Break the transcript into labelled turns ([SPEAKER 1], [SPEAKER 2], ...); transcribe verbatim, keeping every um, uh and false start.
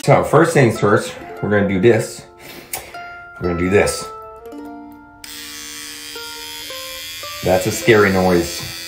[SPEAKER 1] So first things first, we're gonna do this. We're gonna do this. That's a scary noise.